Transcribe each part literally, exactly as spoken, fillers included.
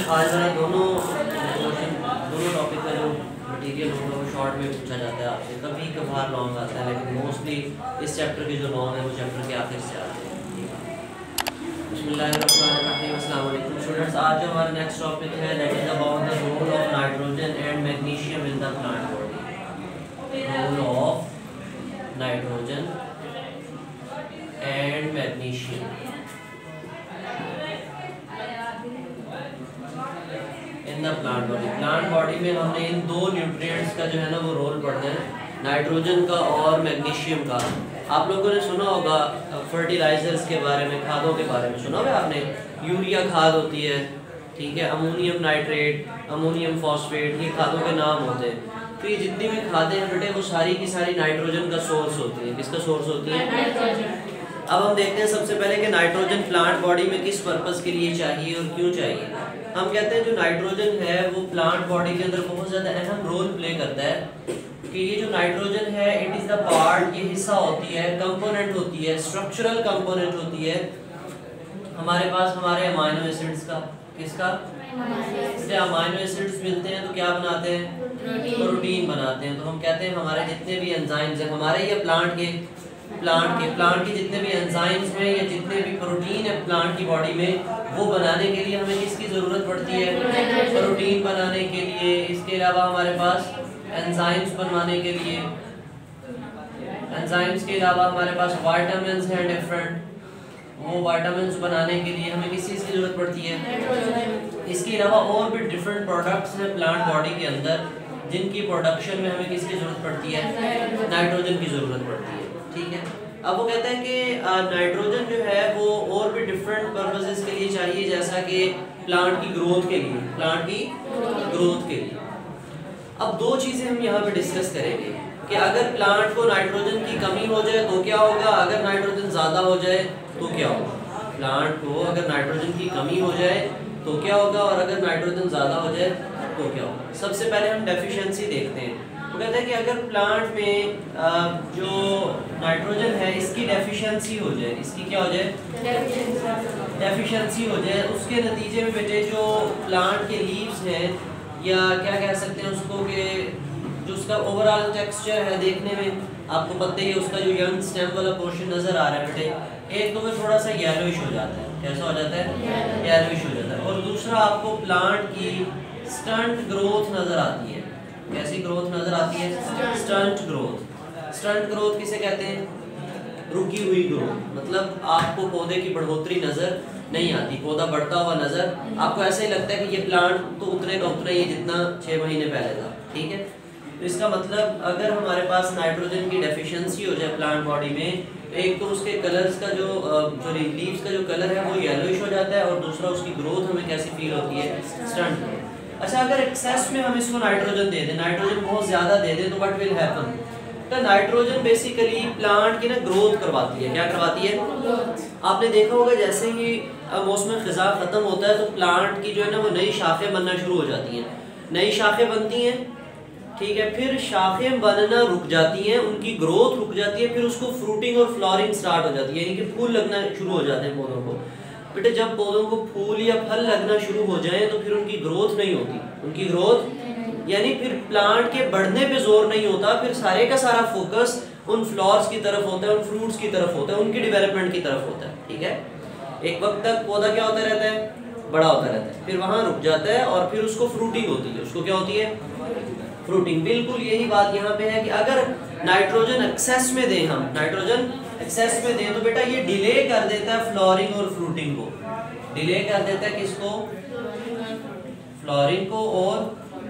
आज वाला दोनों दोनों टॉपिक का जो मटेरियल होगा वो शॉर्ट में पूछा जाता है आपसे, कभी कभार लॉन्ग आता है, लेकिन मोस्टली इस चैप्टर के जो लॉन्ग है वो चैप्टर के आखिर से आते हैं। बिस्मिल्लाहिर्रहमानिर्रहीम, अस्सलाम वालेकुम स्टूडेंट्स। आज जो हमारा नेक्स्ट टॉपिक है that is about the role of nitrogen and magnesium in the plant body. Role of nitrogen and magnesium in the plant body. Plant body में हमने इन दो न्यूट्रिएंट्स का जो है ना वो रोल पढ़ना है, नाइट्रोजन का और मैग्नीशियम का। आप लोगों ने सुना होगा फर्टिलाइजर्स के बारे में, खादों के बारे में सुना होगा आपने। यूरिया खाद होती है, ठीक है, अमोनियम नाइट्रेट, अमोनियम फॉस्फेट, ये खादों के नाम होते हैं। तो ये जितनी भी खादें हैं बेटे वो सारी की सारी नाइट्रोजन का सोर्स होती है। किसका सोर्स होती है? अब हम देखते हैं सबसे पहले कि नाइट्रोजन प्लांट बॉडी में किस पर्पस के लिए चाहिए और क्यों चाहिए। हम कहते हैं जो नाइट्रोजन है वो प्लांट बॉडी के अंदर बहुत ज़्यादा अहम रोल प्ले करता है कि ये जो नाइट्रोजन है इट इज़ द पार्ट, ये हिस्सा होती है, कंपोनेंट होती है, स्ट्रक्चरल कंपोनेंट होती है हमारे पास हमारे अमाइनो एसिड्स का। किसका? जैसे अमाइनो एसिड्स मिलते हैं तो क्या बनाते हैं? प्रोटीन बनाते हैं। तो हम कहते हैं हमारे जितने भी एंजाइम्स हैं हमारे या प्लांट के प्लांट के प्लांट के जितने भी एंजाइम्स हैं या जितने भी प्रोटीन है प्लांट की बॉडी में, वो बनाने के लिए हमें किसकी ज़रूरत पड़ती है? प्रोटीन बनाने के लिए। इसके अलावा हमारे पास एंजाइम्स बनवाने के लिए, एंजाइम्स के अलावा हमारे पास विटामिन्स हैं डिफरेंट, वो विटामिन्स बनाने के लिए हमें किस चीज़ की ज़रूरत पड़ती है? इसके अलावा और भी डिफरेंट प्रोडक्ट्स हैं प्लांट बॉडी के अंदर जिनकी प्रोडक्शन में हमें किसकी ज़रूरत पड़ती है? नाइट्रोजन की ज़रूरत पड़ती है, ठीक है। अब वो कहते हैं कि नाइट्रोजन जो है वो और भी डिफरेंट पर्पसेस के लिए चाहिए, जैसा कि प्लांट की ग्रोथ के लिए, प्लांट की ग्रोथ के लिए। अब दो चीज़ें हम यहाँ पे डिस्कस करेंगे कि अगर प्लांट को नाइट्रोजन की कमी हो जाए तो क्या होगा, अगर नाइट्रोजन ज़्यादा हो जाए तो क्या होगा। प्लांट को अगर नाइट्रोजन की कमी हो जाए तो क्या होगा और अगर नाइट्रोजन ज़्यादा हो जाए तो क्या होगा। सबसे पहले हम डेफिशिएंसी देखते हैं। तो कहते हैं कि अगर प्लांट में जो नाइट्रोजन है इसकी डेफिशिएंसी हो जाए, इसकी क्या हो जाए? डेफिशिएंसी हो जाए, उसके नतीजे में बेटे जो प्लांट के लीव्स हैं या क्या कह सकते हैं उसको कि जो उसका ओवरऑल टेक्सचर है देखने में, आपको पता ही है उसका जो यंग स्टेम वाला पोर्शन नज़र आ रहा है बेटे, एक तो वो थोड़ा सा येलोइश हो जाता है। कैसा हो जाता है? येलोइश हो जाता है। और दूसरा आपको प्लांट की स्टंट ग्रोथ नज़र आती है। कैसी ग्रोथ नज़र आती है? Stunt growth. स्टंट ग्रोथ किसे कहते हैं? रुकी हुई ग्रोथ। मतलब आपको पौधे की बढ़ोतरी नज़र नहीं आती, पौधा बढ़ता हुआ नज़र आपको ऐसा ही लगता है कि ये प्लांट तो उतने का उतना ही जितना छः महीने पहले था, ठीक है। तो इसका मतलब अगर हमारे पास नाइट्रोजन की डेफिशिएंसी हो जाए प्लांट बॉडी में, एक तो उसके कलर्स का जो सॉरी लीव्स का जो कलर है वो येलोइश हो जाता है और दूसरा उसकी ग्रोथ हमें कैसी फील होती है? स्टंट। अच्छा, अगर एक्सेस में हम इसको नाइट्रोजन दे दें, नाइट्रोजन बहुत ज़्यादा दे दें तो व्हाट विल हैपन? तो नाइट्रोजन बेसिकली प्लांट की ना ग्रोथ करवाती है। क्या करवाती है? आपने देखा होगा जैसे ही मौसम ख़ज़ा ख़त्म होता है तो प्लांट की जो है ना वो नई शाखें बनना शुरू हो जाती हैं। नई शाखें बनती हैं, ठीक है, फिर शाखें बनना रुक जाती हैं, उनकी ग्रोथ रुक जाती है, फिर उसको फ्रूटिंग और फ्लावरिंग स्टार्ट हो जाती है, यानी कि फूल लगना शुरू हो जाते हैं पौधों को। बेटे जब पौधों को फूल या फल लगना शुरू हो जाए तो फिर उनकी ग्रोथ नहीं होती, उनकी ग्रोथ यानी फिर प्लांट के बढ़ने पे जोर नहीं होता, फिर सारे का सारा फोकस उन फ्लावर्स की तरफ होता है, उन फ्रूट्स की तरफ होता है, उनकी डेवलपमेंट की तरफ होता है, ठीक है। एक वक्त तक पौधा क्या होता रहता है? बड़ा होता रहता है, फिर वहाँ रुक जाता है और फिर उसको फ्रूटिंग होती है। उसको क्या होती है? फ्रूटिंग। बिल्कुल यही बात यहाँ पे है कि अगर नाइट्रोजन एक्सेस में दें, हम नाइट्रोजन एक्सेस में दें तो बेटा ये डिले कर देता है फ्लावरिंग और फ्रूटिंग को। डिले कर देता है किसको? फ्लावरिंग को और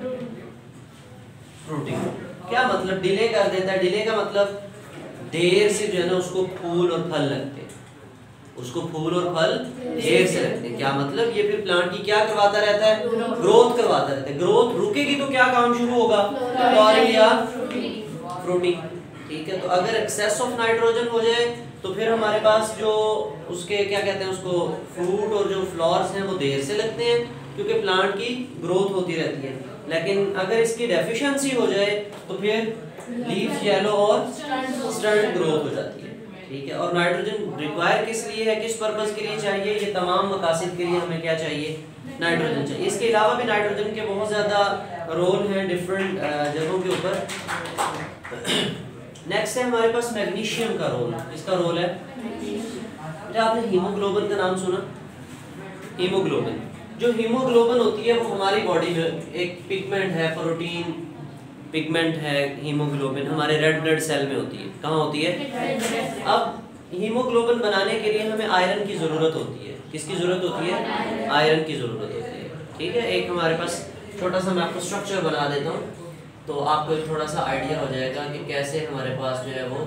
फ्रूटिंग को। क्या मतलब डिले कर देता है? डिले का मतलब देर से जो है ना उसको फूल और फल लगते हैं, उसको फूल और फल देर से लगते हैं। क्या मतलब? ये फिर प्लांट की क्या करवाता रहता है? ग्रोथ करवाता रहता है। ग्रोथ रुकेगी तो क्या काम शुरू होगा? फ्लावरिंग या फ्रूटिंग, ठीक है। तो अगर एक्सेस ऑफ नाइट्रोजन हो जाए तो फिर हमारे पास जो उसके क्या कहते हैं उसको फ्रूट और जो फ्लावर्स हैं वो देर से लगते हैं क्योंकि प्लांट की ग्रोथ होती रहती है। लेकिन अगर इसकी डेफिशिएंसी हो जाए तो फिर लीव्स येलो और स्टंट ग्रोथ हो जाती है। ठीक है। और नाइट्रोजन रिक्वायर किस लिए है, किस पर्पस के लिए चाहिए, ये तमाम मकासद के लिए हमें क्या चाहिए, नाइट्रोजन चाहिए। इसके अलावा भी नाइट्रोजन के बहुत ज़्यादा रोल हैं डिफरेंट जगहों के ऊपर। नेक्स्ट है हमारे पास मैग्नीशियम का रोल। इसका रोल है, क्या आपने हीमोग्लोबिन का नाम सुना? हीमोग्लोबिन, जो हीमोग्लोबिन होती है वो हमारी बॉडी में एक पिगमेंट है, प्रोटीन पिगमेंट है। हीमोग्लोबिन हमारे रेड ब्लड सेल में होती है। कहाँ होती है? अब हीमोग्लोबिन बनाने के लिए हमें आयरन की ज़रूरत होती है। किसकी ज़रूरत होती है? आयरन की ज़रूरत होती है। ठीक है, एक हमारे पास छोटा सा मैं आपको स्ट्रक्चर बना देता हूँ तो आपको थोड़ा सा आइडिया हो जाएगा कि कैसे हमारे पास जो है वो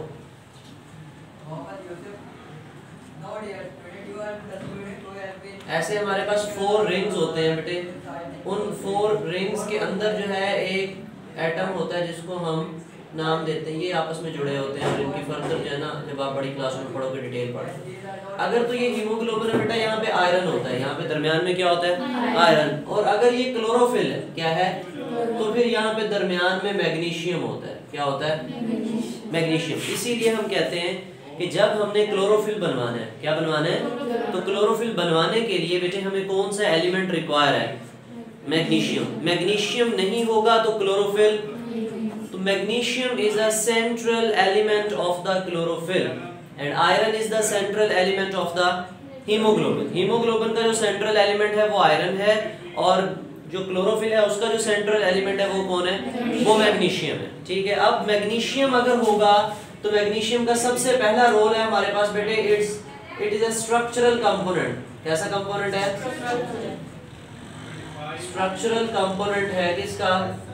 ऐसे हमारे पास फोर रिंग्स होते हैं बेटे। उन फोर रिंग्स के अंदर जो है एक एटम होता है जिसको हम नाम देते हैं, ये आपस में जुड़े होते हैं और इनकी फर्दर जो है ना जब आप बड़ी क्लास में पढ़ोगे डिटेल पढ़ोगे। अगर तो ये हीमोग्लोबिन है बेटा, यहाँ पे आयरन होता है, यहाँ पे दरमियान में क्या होता है? आयरन। और अगर ये क्लोरोफिल है, क्या है? तो फिर यहाँ पे दरमियान में मैग्नीशियम होता है। क्या होता है? मैग्नीशियम। इसीलिए हम कहते हैं कि जब हमने क्लोरोफिल बनवाना है, क्या बनवाना है? तो क्लोरोफिल बनवाने के लिए बेटे हमें कौन सा एलिमेंट रिक्वायर है? मैग्नीशियम। मैग्नीशियम नहीं होगा तो क्लोरोफिल, तो magnesium is a central element of the chlorophyll and iron is the central element of the hemoglobin. Hemoglobin का जो सेंट्रल एलिमेंट है वो आयरन है और जो क्लोरोफिल है उसका जो सेंट्रल एलिमेंट है वो कौन है? वो मैग्नीशियम है। ठीक है, अब मैग्नीशियम अगर होगा तो मैग्नीशियम का सबसे पहला रोल है हमारे पास बेटे, it's it is a structural component. कैसा कंपोनेंट है? स्ट्रक्चरल कंपोनेंट है किसका?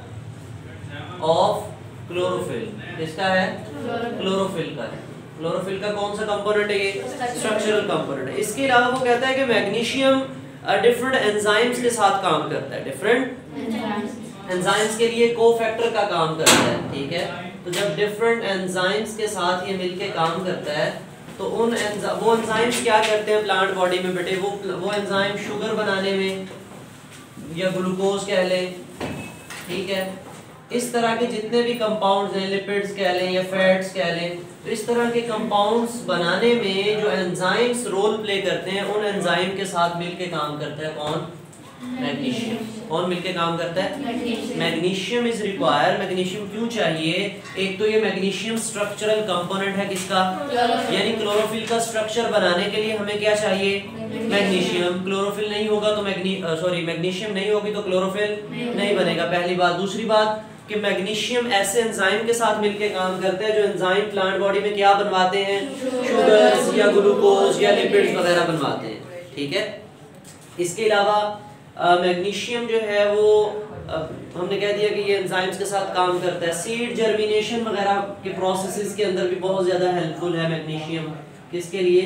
Of chlorophyll. किसका है? क्लोरोफिल का है। क्लोरोफिल का कौन सा कंपोनेंट है? ये स्ट्रक्चरल कंपोनेंट है। इसके अलावा वो कहता है कि मैग्नीशियम डिफरेंट एंजाइम्स के साथ काम करता है। डिफरेंट एंजाइम्स के लिए कोफैक्टर का काम करता है। ठीक है, तो जब डिफरेंट एंजाइम्स के साथ ये मिलके काम करता है तो उन वो एंजाइम्स क्या करते हैं प्लांट बॉडी में बेटे? वो वो एंजाइम शुगर बनाने में या ग्लूकोज कह लें, ठीक है, इस तरह के जितने भी कंपाउंड्स हैं, लिपिड्स कह लें या फैट्स कह लें, तो इस तरह के कंपाउंड्स बनाने में जो एंजाइम्स रोल प्ले करते हैं उन एंजाइम के साथ मिलके काम करता है कौन? मैग्नीशियम। कौन मिलके काम करता है? Magnesium is required. मैग्नीशियम क्यों चाहिए? एक तो ये मैग्नीशियम स्ट्रक्चरल कंपोनेंट है किसका? यानी क्लोरोफिल का स्ट्रक्चर बनाने के लिए हमें क्या चाहिए? मैग्नीशियम। क्लोरोफिल नहीं होगा तो मैग्नी सॉरी मैग्नीशियम नहीं होगी तो क्लोरोफिल नहीं बनेगा, पहली बात। दूसरी बात कि मैग्नीशियम ऐसे एंजाइम के साथ मिलके काम करते हैं जो एंजाइम प्लांट बॉडी में क्या बनवाते हैं? शुगर्स या ग्लूकोज या लिपिड्स वगैरह बनवाते हैं। ठीक है, इसके अलावा मैग्नीशियम जो है वो आ, हमने कह दिया कि ये एंजाइम्स के साथ काम करता है। सीड जर्मिनेशन वगैरह के प्रोसेसेस के अंदर भी बहुत ज़्यादा हेल्पफुल है मैग्नीशियम। किसके लिए?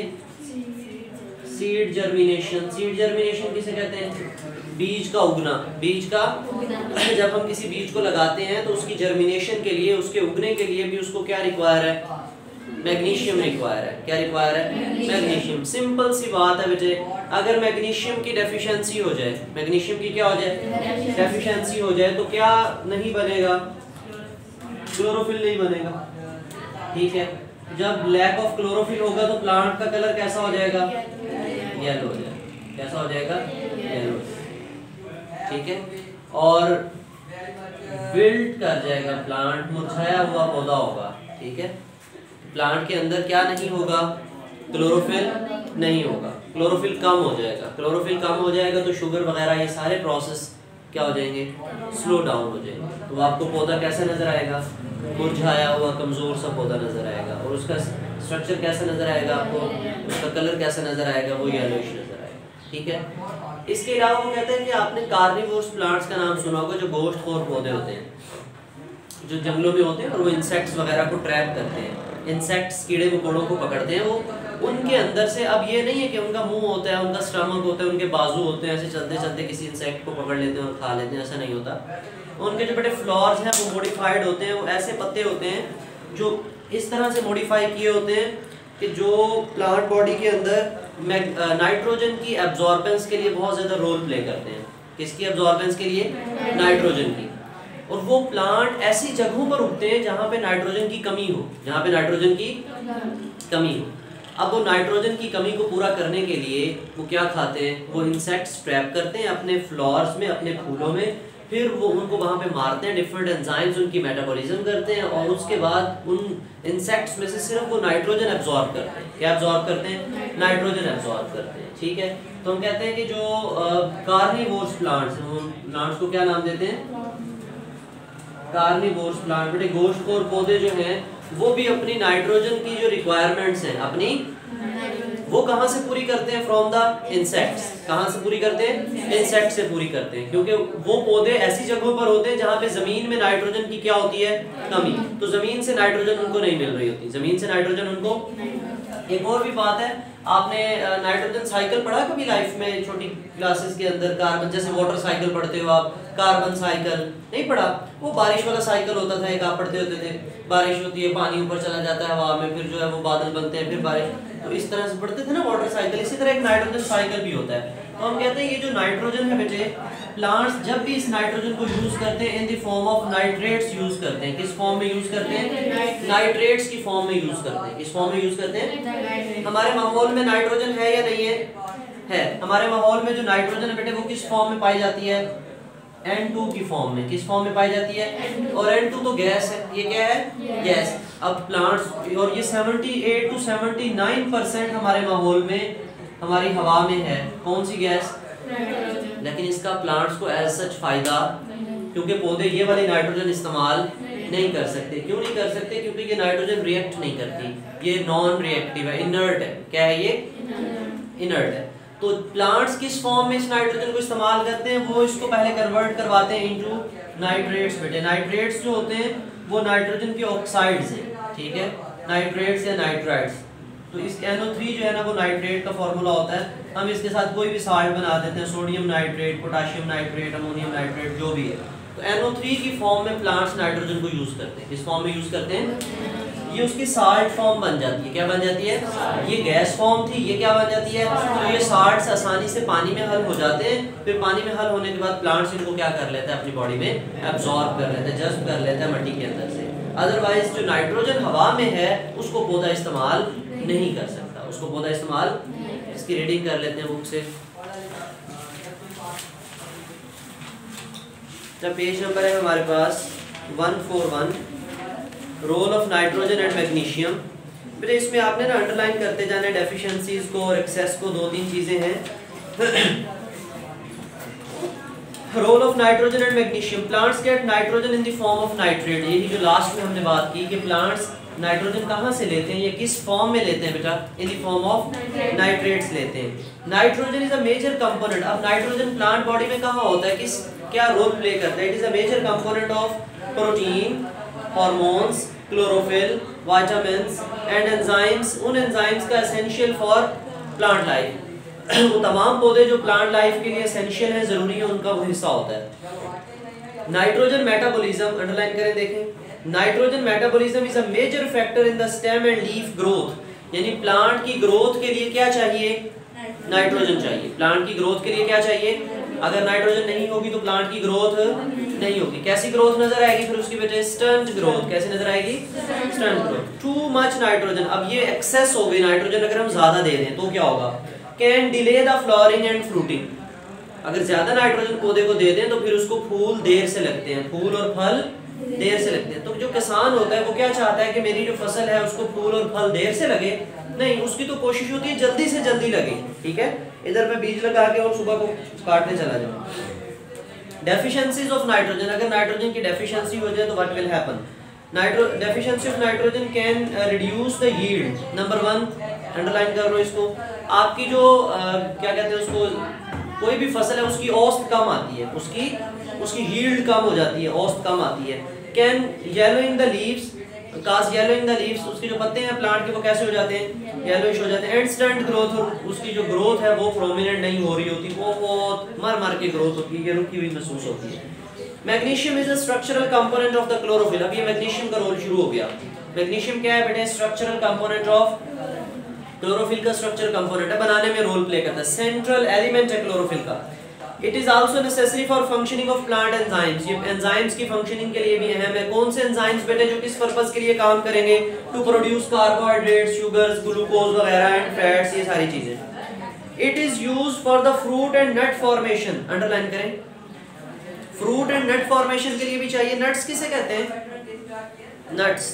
Seed germination. सीड जर्मिनेशन किसे कहते हैं? बीज का उगना। बीज का जब हम किसी बीज को लगाते हैं तो उसकी जर्मिनेशन के लिए, उसके उगने के लिए भी उसको क्या रिक्वायर है? मैग्नीशियम रिक्वायर है। क्या रिक्वायर है? मैग्नीशियम। सिंपल सी बात है बेटे, अगर मैग्नीशियम की डेफिशिएंसी हो जाए, मैग्नीशियम की क्या हो जाए? डेफिशिएंसी हो जाए तो क्या नहीं बनेगा? क्लोरोफिल नहीं बनेगा। ठीक है, जब लैक ऑफ क्लोरोफिल होगा तो प्लांट का कलर कैसा हो जाएगा? येलो हो जाएगा। कैसा हो जाएगा? येलो। ठीक है, और विल्ट कर जाएगा प्लांट, मुरझाया हुआ पौधा होगा। ठीक है, प्लांट के अंदर क्या नहीं होगा? क्लोरोफिल नहीं होगा, क्लोरोफिल कम हो जाएगा। क्लोरोफिल कम हो जाएगा तो शुगर वगैरह ये सारे प्रोसेस क्या हो जाएंगे? स्लो डाउन हो जाएंगे। तो आपको पौधा कैसा नजर आएगा? मुरझाया हुआ कमजोर सा पौधा नजर आएगा। और उसका स्ट्रक्चर कैसा नजर आएगा आपको? उसका कलर कैसा नजर आएगा? वो येलोइश नजर आएगा। ठीक है, इसके अलावा वो कहते हैं कि आपने कार्निवोरस प्लांट्स का नाम सुना होगा, जो गोश्तखोर पौधे होते हैं, जो जंगलों में होते हैं और वो इंसेक्ट्स वगैरह को ट्रैप करते हैं। इंसेक्ट्स कीड़े मकोड़ों को पकड़ते हैं। वो उनके अंदर से, अब ये नहीं है कि उनका मुंह होता है, उनका स्टमक होता है, उनके बाजू होते हैं, ऐसे चलते चलते किसी इंसेक्ट को पकड़ लेते हैं और खा लेते हैं, ऐसा नहीं होता। उनके जो बड़े फ्लॉर्स हैं वो मॉडिफाइड होते हैं। वो ऐसे पत्ते होते हैं जो इस तरह से मॉडिफाई किए होते हैं कि जो प्लांट बॉडी के अंदर नाइट्रोजन की एब्जॉर्बेंस के लिए बहुत ज़्यादा रोल प्ले करते हैं। किसकी एब्जॉर्बेंस के लिए? नाइट्रोजन की। और वो प्लांट ऐसी जगहों पर उगते हैं जहाँ पे नाइट्रोजन की कमी हो, जहाँ पे नाइट्रोजन की कमी हो। अब वो नाइट्रोजन की कमी को पूरा करने के लिए वो क्या खाते हैं, वो इंसेक्ट्स ट्रैप करते हैं अपने फ्लावर्स में, अपने फूलों में, फिर वो उनको वहाँ पे मारते हैं, डिफरेंट एंजाइम्स उनकी मेटाबॉलिज्म करते हैं और उसके बाद उन इंसेक्ट्स में से सिर्फ वो नाइट्रोजन एब्जॉर्ब करते हैं। क्या एब्जॉर्ब करते हैं? नाइट्रोजन एब्जॉर्ब करते हैं। ठीक है, तो हम कहते हैं कि जो कार्निवोरस प्लांट्स हैं, हम प्लांट्स को क्या नाम देते हैं? Carnivorous plant. बेटे गोश्तखोर पौधे जो हैं वो भी अपनी नाइट्रोजन की जो रिक्वायरमेंट्स हैं अपनी, वो कहाँ से पूरी करते हैं? From the insects. कहाँ से पूरी करते हैं? इंसेक्ट से पूरी करते हैं, क्योंकि वो पौधे ऐसी जगहों पर होते हैं जहाँ पे जमीन में नाइट्रोजन की क्या होती है? कमी। तो जमीन से नाइट्रोजन उनको नहीं मिल रही होती, जमीन से नाइट्रोजन उनको। एक और भी बात है, आपने नाइट्रोजन साइकिल पढ़ा कभी लाइफ में छोटी क्लासेस के अंदर? कार्बन, जैसे वाटर साइकिल पढ़ते हो आप, कार्बन साइकिल नहीं पढ़ा? वो बारिश वाला साइकिल होता था एक, आप पढ़ते होते थे। बारिश होती है, पानी ऊपर चला जाता है हवा में, फिर जो है वो बादल बनते हैं, फिर बारिश, तो इस तरह से पढ़ते थे ना वाटर साइकिल। इसी तरह एक नाइट्रोजन साइकिल भी होता है। तो हम कहते हैं ये जो नाइट्रोजन है बेटे, प्लांट्स जब भी इस नाइट्रोजन को यूज करते हैं in the form of nitrates use करते हैं। किस फॉर्म में यूज करते हैं? नाइट्रेट्स की फॉर्म में यूज करते हैं। किस फॉर्म में यूज करते हैं? हमारे माहौल में नाइट्रोजन है या नहीं है? है। हमारे माहौल में जो नाइट्रोजन है बेटे वो किस फॉर्म में पाई जाती है? एन टू की फॉर्म में। किस फॉर्म में पाई जाती है? और एन टू तो गैस है, ये क्या है? गैस। अब प्लांट्स, और ये अठहत्तर टू उन्यासी परसेंट हमारे माहौल में, हमारी हवा में है कौन सी गैस? लेकिन इसका प्लांट्स को एज सच फायदा, क्योंकि पौधे ये वाली नाइट्रोजन इस्तेमाल नहीं कर सकते। क्यों नहीं कर सकते? क्योंकि ये नाइट्रोजन रिएक्ट नहीं करती, ये नॉन रिएक्टिव है, इनर्ट है। क्या है ये? इनर्ट है। तो प्लांट्स किस फॉर्म में इस नाइट्रोजन को इस्तेमाल करते हैं? वो इसको पहले कन्वर्ट करवाते हैं इनटू नाइट्रेट्स। बेटे नाइट्रेट्स जो होते हैं वो नाइट्रोजन के ऑक्साइड्स हैं, ठीक है, नाइट्रेट्स या नाइट्राइट्स। तो इस एन ओ थ्री जो है ना वो नाइट्रेट का फॉर्मूला होता है। हम इसके साथ कोई भी साल्ट बना देते हैं, sodium nitrate, potassium nitrate, ammonium nitrate, जो भी है। तो एन ओ थ्री की फॉर्म में प्लांट्स नाइट्रोजन को यूज करते हैं। किस फॉर्म में यूज करते हैं? ये उसकी साल्ट फॉर्म बन जाती है। क्या बन जाती है? ये गैस फॉर्म थी, ये क्या बन जाती है? तो ये साल्ट्स आसानी से पानी में हल हो जाते हैं। फिर पानी में हल होने के बाद प्लांट्स इनको क्या कर लेते हैं? अपनी बॉडी में एब्जॉर्ब कर लेते हैं, जज्ब कर लेते हैं मट्टी के अंदर से। अदरवाइज जो नाइट्रोजन हवा में है उसको पौधा इस्तेमाल नहीं कर सकता, उसको पौधा इस्तेमाल। इसकी रीडिंग कर लेते हैं बुक से। जब पेज नंबर है हमारे पास one four one, role of nitrogen and magnesium. फिर इसमें आपने ना अंडरलाइन करते जाना डेफिशिएंसीज को और एक्सेस को। दो तीन चीजें हैं। Role of nitrogen and magnesium. Plants get nitrogen in the form of nitrate. यही जो लास्ट में हमने बात की कि प्लांट्स नाइट्रोजन कहाँ से लेते हैं, ये किस फॉर्म में लेते हैं बेटा? In the form of nitrates लेते हैं। Nitrogen is a major component. अब नाइट्रोजन प्लांट बॉडी में कहाँ होता है, किस क्या रोल प्ले करता है? It is a major component of protein, hormones, chlorophyll, vitamins and enzymes. उन एंजाइम्स का एसेंशियल फॉर प्लांट लाइफ। वो तमाम पौधे जो प्लांट लाइफ के लिए एसेंशियल है, जरूरी है, उनका वो हिस्सा होता है। नाइट्रोजन मेटाबॉलिज्म अंडरलाइन करें, देखें। Nitrogen metabolism is a major factor in the stem and leaf growth. यानी प्लांट की ग्रोथ के लिए क्या चाहिए? नाइट्रोजन चाहिए। प्लांट की ग्रोथ के लिए क्या चाहिए? अगर नाइट्रोजन नहीं होगी तो प्लांट की ग्रोथ नहीं होगी। कैसी ग्रोथ नजर आएगी फिर उसकी वजह? Stunt growth. कैसे नजर आएगी? Stunt growth. Too much nitrogen, अब ये एक्सेस हो गई नाइट्रोजन, अगर हम ज्यादा दे दें तो क्या होगा? Can delay the flowering and fruiting. अगर ज्यादा नाइट्रोजन पौधे को दे दें तो फिर उसको फूल देर से लगते हैं, फूल और फल देर से लगते हैं। तो जो किसान होता है वो क्या चाहता है कि मेरी जो फसल है उसको फूल और फल देर से लगे? नहीं, उसकी तो कोशिश होती है जल्दी से जल्दी लगे। ठीक है, इधर मैं बीज लगा के और सुबह को काटने चला जाऊँ। Deficiencies of nitrogen. अगर नाइट्रोजन की डेफिशिएंसी हो जाए तो what will happen? Nitro deficiency of nitrogen can reduce the yield. Number one underline कर लो इसको। आपकी जो uh, क्या कहते हैं उसको, कोई भी फसल है उसकी औसत कम आती है, उसकी उसकी यील्ड कम हो जाती है, औसत कम आती है। Can yellowing the leaves, cause yellowing the leaves. उसके जो पत्ते हैं प्लांट के वो कैसे हो जाते हैं? येलोइश हो जाते हैं। एंड स्टंट ग्रोथ, उसकी जो ग्रोथ है वो प्रोमिनेंट नहीं हो रही होती, वो बहुत मर मर के ग्रोथ होती है, ये रुकी हुई महसूस होती है। Magnesium is a structural component of the chlorophyll. अब ये मैग्नीशियम का रोल शुरू हो गया। मैग्नीशियम क्या है बेटे? स्ट्रक्चरल कंपोनेंट ऑफ क्लोरोफिल का स्ट्रक्चर कंपोनेंट है, बनाने में रोल प्ले करता है। सेंट्रल एलिमेंट है क्लोरोफिल का। It is also necessary for functioning of plant enzymes. ये एंजाइम्स की फंक्शनिंग के लिए भी अहम है। कौन से एंजाइम्स बेटे जो किस पर्पस के लिए काम करेंगे? To produce carbohydrates, sugars, glucose वगैरह एंड फैट्स, ये सारी चीजें। It is used for the fruit and nut formation, underline करें, फ्रूट एंड नट फॉर्मेशन के लिए भी चाहिए। नट्स किसे कहते हैं? नट्स,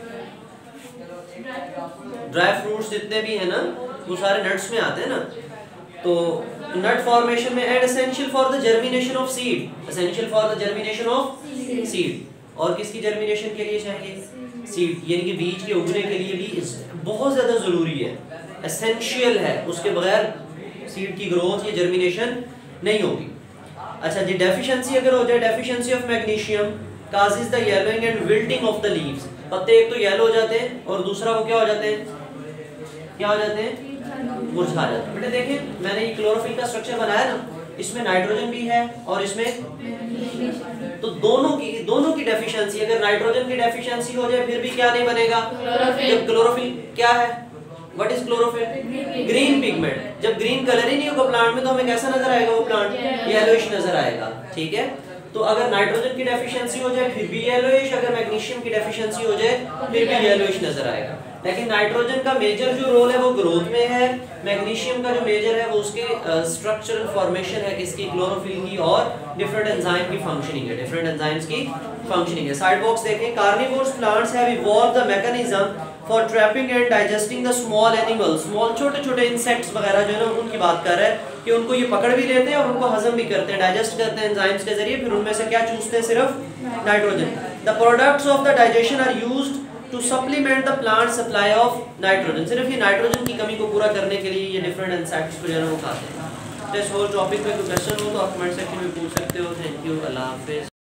ड्राई फ्रूट्स जितने भी है ना वो सारे नट्स में आते हैं ना। तो नट फॉर्मेशन में and essential for the germination of seed, essential for the germination of seed. और किसकी जर्मिनेशन के लिए चाहिए? सीड, यानी कि बीज के उगने के लिए भी बहुत ज्यादा जरूरी है, एसेंशियल है, उसके बगैर सीड की ग्रोथ या जर्मिनेशन नहीं होगी। अच्छा जी, डेफिशिएंसी अगर हो जाए, deficiency of magnesium causes the yellowing and wilting of the leaves, पत्ते एक तो येलो हो जाते हैं और दूसरा वो क्या हो जाते हैं, क्या हो जाते हैं? मुरझा जाते हैं। बेटे देखें, मैंने ये क्लोरोफिल का स्ट्रक्चर बनाया ना, इसमें नाइट्रोजन भी है और इसमें, तो दोनों की दोनों की डेफिशिएंसी, अगर नाइट्रोजन की डेफिशिएंसी हो जाए फिर भी क्या नहीं बनेगा? जब क्लोरोफिल क्या है, what is chlorophyll? Green pigment. जब ग्रीन कलर ही नहीं होगा प्लांट में तो हमें कैसा नजर आएगा वो प्लांट? येलोइश नजर आएगा। ठीक है, तो अगर नाइट्रोजन की डेफिशिएंसी हो जाए फिर भी येलोइश, अगर मैग्नीशियम की डेफिशिएंसी हो जाए फिर भी येलोइश नजर आएगा। लेकिन नाइट्रोजन का मेजर जो रोल है वो ग्रोथ में है, मैग्नीशियम का जो मेजर है वो उसके स्ट्रक्चरल फॉर्मेशन है, किसकी? क्लोरोफिल की, और डिफरेंट एंजाइम की फंक्शनिंग है, डिफरेंट एंजाइम्स की फंक्शनिंग है। साइड बॉक्स देखें, carnivorous plants have evolved the mechanism for trapping and digesting the small animals, small छोटे छोटे इंसेक्ट्स वगैरह जो है ना उनकी बात कर रहा है कि उनको ये पकड़ भी लेते हैं और उनको हजम भी करते हैं, डाइजेस्ट करते हैं एंजाइम्स के जरिए, फिर उनमें से क्या चूसते हैं? सिर्फ nitrogen. The products of the digestion are used to supplement the plant supply of nitrogen. सिर्फ ये नाइट्रोजन की कमी को पूरा करने के लिए ये डिफरेंट इंसेक्ट्स को जो है वो खाते हैं। इस होल टॉपिक पे कोई क्वेश्चन हो तो आप कमेंट सेक्शन में पूछ सकते हो। थैंक यू, अल्लाह हाफिज।